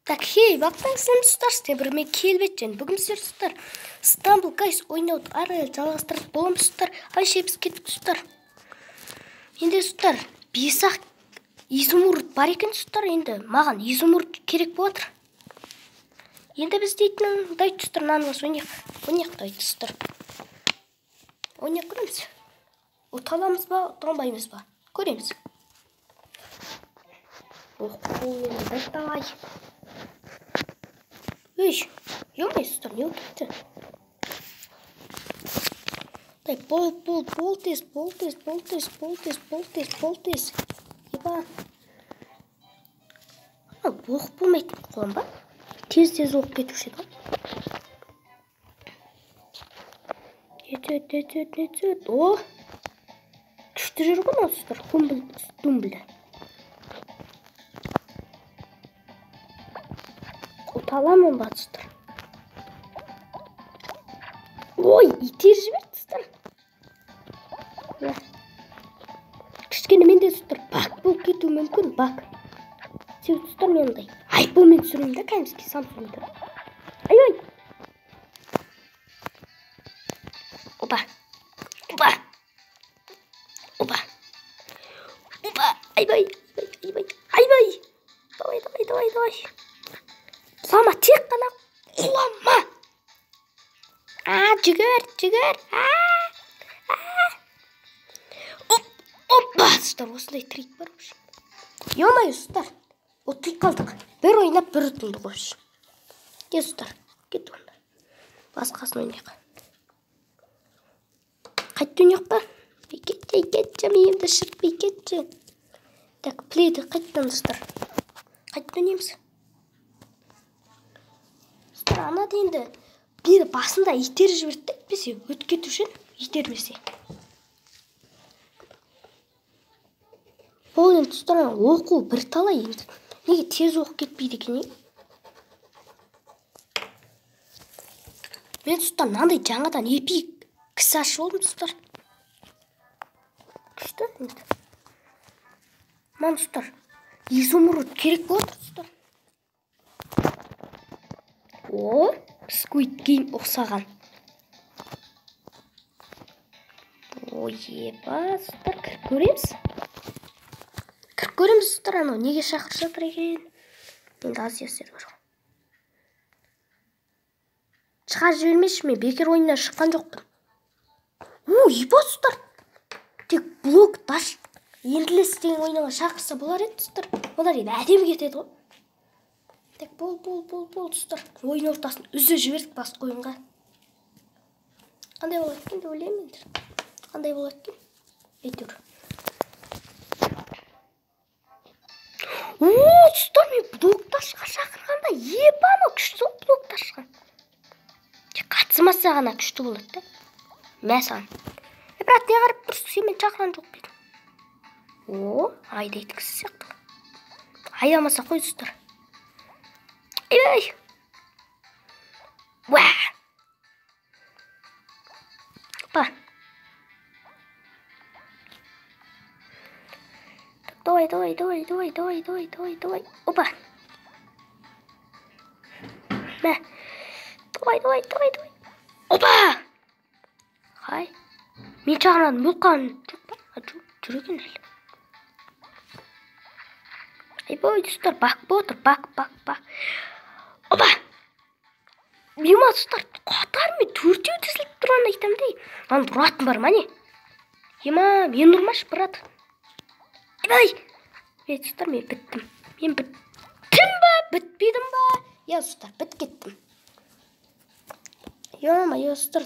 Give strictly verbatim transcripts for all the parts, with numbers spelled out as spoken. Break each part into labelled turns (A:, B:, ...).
A: Так, хей, бақтаңыздар достар, сіздер бір мен келбет және бүгін сіздер достар Stumble Guys ойнауды ары қарай жалғастырып боламыз достар. Айше біз кеттік достар. Енді достар, бес-ақ изумруд бар екен достар, енді маған изумруд керек болады. Енді біз дейтін дайт достар, наныңыз ойнақ, ойнақ дайт достар. Ойнақ көреміз. Ұталамыз ба, ұталмаймыз ба? Көреміз. Ох, енді дайтталай. Эй, ё-моё, достар, не кетті. Дай, бол, бол, бол тез, бол тез, бол тез, бол тез, бол тез, бол тез. Еба. Оқ болмайтын қолым ба? Тез-тез оқ кетуші еді. Ет, ет, ет, ет, ет. О! Күшті жүр ғой, достар, думблі. Ұталамын ба, достар? Ой, итер жіберді, достар. Кішкене менде, достар, бак болып кету мүмкін, бак. Сен, достар, мен ондай айфонмен түсірмеймін да, кәміске Samsung'да. Ай-ой! Опа! Опа! Опа! Опа! Ай-бай! Ай-бай! Ай-бай! Давай, давай, давай, давай! Құлама, тек қана құлама! А, жүгір, жүгір! Опа! Достар, осындай трик бар өші. Ё-моё, достар, ұтылып қалдық. Бір ойнап, бір ұтылды қойшы. Е, достар, кет онда. Басқасын ойнайық. Қайтты ойнайық па? Кетші, кетші, мейімді шыртпай кетші. Так, плейді қайттан, достар. Қайтты ойнаймыз. Достар, ана дейінді бір басында итер жіберді, бесе өт кетушін, итер бесе. Бұл енді достар, оқу бір талай енді. Неге тез оқу кетпейді екен, не? Мен достар, мынандай жаңадан эпик кісі ашып олдым, достар. Күшті енді. Ман достар, изумруд керек болады, достар. О, Squid Game ұқсаған. Ой, еба, достар, кіріп көреміз. Кіріп көреміз, достар, анау неге шақырып жатыр екен? Енді Азия сервер. Шығар жібермеші, мен бекер ойыннан шыққан жоқпын. О, еба, достар. Тек блок даш енділес деген ойнауға шақырса болар еді, достар. Олар енді әдемі кетеді ғой. Так, бол, бол, бол, бол, достар. Ойын ортасын үзі жібердік басқа ойынға. Қандай болады екен деп ойлаймын енді. Қандай болады екен? Әйтеуір. О, достар, мен блокташқа шақырғанда ебама күшті ол блокташқа. Қатысымаса ғана күшті болады да. Мә саған. Е, брат, не қарап тұрсың, сен мен шақырған жоқ дейді. О, айдайтын кісі сияқты. Айдамаса қой, достар. Ай-ай! Уа! Опа! Давай, давай, давай, давай, давай, давай, давай, давай. Опа! Мә! Давай, давай, давай, давай. Опа! Қай? Мен жағынан мұлқан жоқ па? Жүр екен әлі. Ай-бой, достар, бак болатыр, бак, бак, бак. Опа! Ема, достар, қатарымен төртеу тізіліп тұрғанын айтам дей. Аны ұратын бар ма не? Ема, мен ұрмаш, брат. Ай-бай! Е, достар, мен біттім. Мен біттім ба? Бітпедім ба? Е, достар, біт кеттім. Ема, е, достар.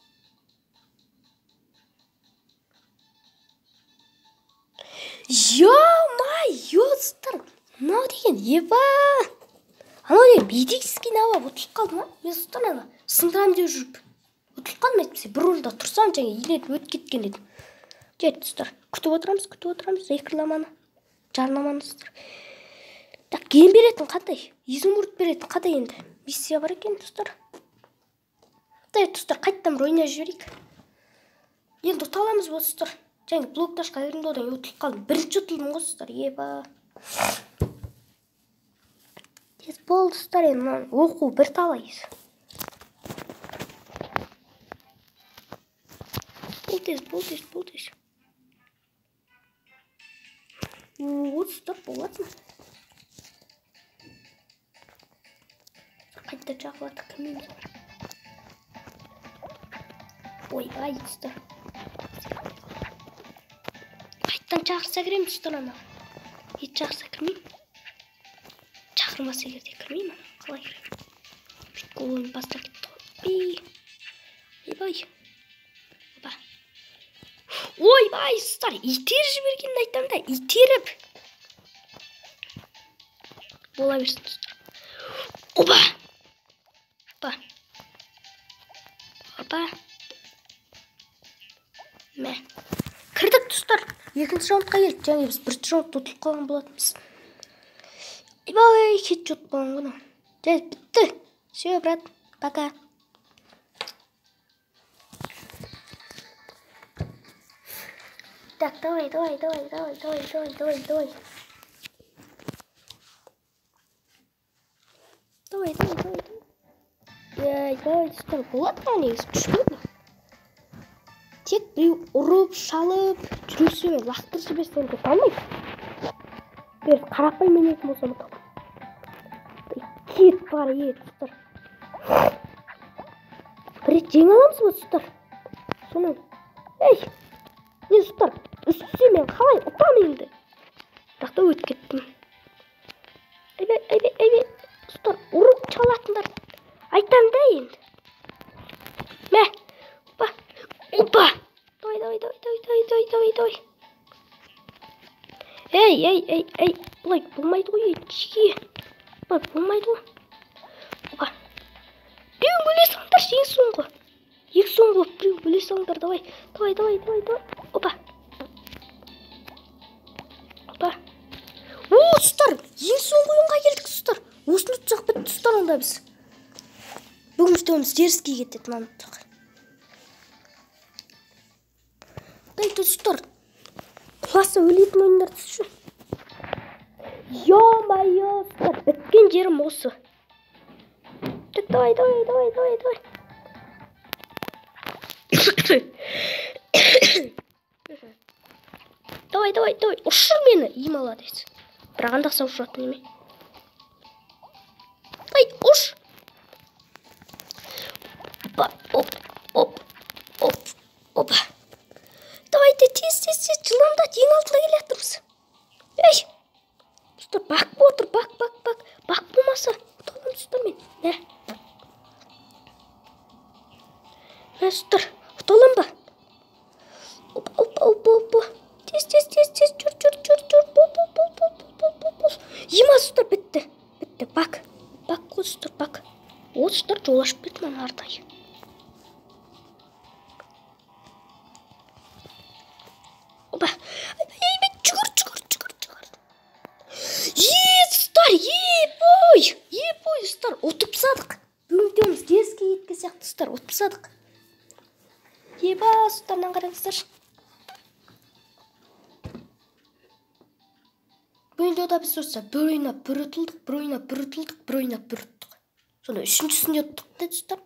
A: Ё-ма-ё, достар, мынау деген еба. Анау деген медицинский науа ұтылып қалды ма? Мен достар, ана сындырам деп жүріп ұтылып қалдым әйтпесе, бір орында тұрсам жаңа иілетіп өтіп кеткен едім. Жет, достар, күтіп отырамыз, күтіп отырамыз рекламаны, жарнаманы, достар. Так, ген беретін қандай? Изумруд беретін қандай енді? Миссия бар екен, достар. Дай, достар, қайттан бір ойнап жіберейік. Енді ұталамыз ба, достар? Жаңа блокташқа кірдім, одан ұтылып қалдым. Бірінші ұтылдым ғой, достар, еба. болды достар, енді оқу бір талай. Бұл тез, бұл тез, бұл тез. О, достар, болатын. Қайта жағылады кіммен бар. Ой, ай, достар. Қайттан шақырса кірем, достар, ана. Ет шақырса кірмейм. Шақырмаса егерде кірмейм, ана. Қалай кірем? Бүйткі ойын бастап кетті ғой. Ой-бай. Опа. Ой-бай, достар, итеріп жібергенін айтам да, итеріп. Бола берсін, достар. Опа. Опа. Опа. Мә. Кірдік, достар. Екінші раундқа келдік. Және біз бірінші раундта ұтылып қалған болатынбыз. Ой, хет жот болған ғана. Және бітті. Все, брат. Пока. Так, давай, давай, давай, давай, давай, давай, давай, давай. Давай, давай, давай, давай. Ей, давай, достар, болады ма негізі күшті. Тек біреу ұрып, шалып, жүресімен лақтырып жіберсем де қалмайды. Бір қарапайым менетін болсам ұтам. Кет бар, ей, достар. Бір рет жеңе аламыз ба, достар? Сонан. Ей, не, достар, үстісе мен қалай ұтам енді? Бірақ та өтіп кеттім. Әйбе, әйбе, әйбе, достар, ұрып çalатындар. Айтам да енді. Мә, опа, опа. Давай, давай, давай, давай, давай, давай, давай, давай. Ей, ей, ей, ей, бұлай болмайды ғой, ей, бұлай болмайды ғой. Опа. Біреуін бөле салыңдар, ең соңғы. Ең соңғы біреуін бөле салыңдар, давай. Давай, давай, давай, давай. Опа. Опа. О, достар, ең соңғы ойынға келдік, достар. Осыны ұтсақ бітті, достар, онда біз. Бүгін үстеміз деріске кетеді, маны ұттық. Дай, достар. Құласа өлетін ойындар түсші. Ё-майо, достар, біткен жерім осы. Давай, давай, давай, давай, давай. Давай, давай, давай. Ұшыр мені, ем молодец. Бірақ андақса ұшыратын еме. Ай, ұш. Опа, оп, оп, оп, опа. Давайте, тез, тез, тез, жыламдат, ең алтыға келе аттырмыз. Ей, достар, бак отыр, бак, бак, бак. Бак болмаса, ұталым, достар, мен. Нә. Нә, достар, ұталым ба? Опа, опа, опа, опа. Тез, тез, тез, тез, жүр, жүр, жүр, жүр. Бол, бол, бол, бол, бол, бол, бол. Ема, достар, бітті. Бітті, бак. Бак, достар, бак. О, достар, жол ашып кетті мана ардай. Опа. Ей, жүгір, жүгір, жүгір, жүгір. Ей, достар, ей-бой. Ей-бой, достар, ұтып тастадық. Бүгін деміз деріске кеткен сияқты, достар, ұтып тастадық. Ей-ба, достардан қараңыздар. Бүгін де ода біз достар, бір ойына бір ұтылдық, бір ойына бір ұтылдық, бір ойына бір ұттық. Сонда үшіншісінде ұттық, достар.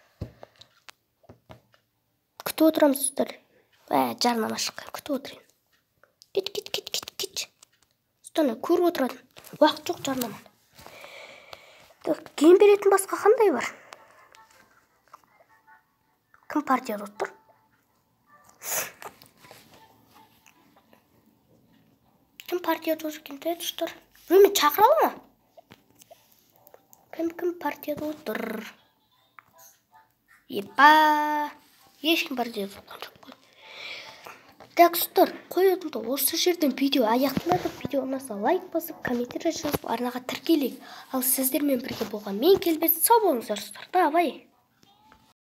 A: Күтіп отырамыз, достар. Ә, жарнама шыққан, күтіп отырайын. Кет, кет, кет, кет, кет. Достарына көріп отырадым. Уақыт жоқ жарнаманы. Кейін беретін басқа қандай бар? Кім партияда отыр? Кім партияда отыр екен, достар? Біреумен шақыралы ма? Кім кім партияда отыр? Епа. Ешкім партияда отқан жоқ қой. Так, достар, қойылымды осы жерден видео аяқталады. Видео ұнаса лайк басып, комментарий жазып, арнаға тіркелейік. Ал сіздермен бірге болған мен Келбет, сау болыңыздар, достар. Давай.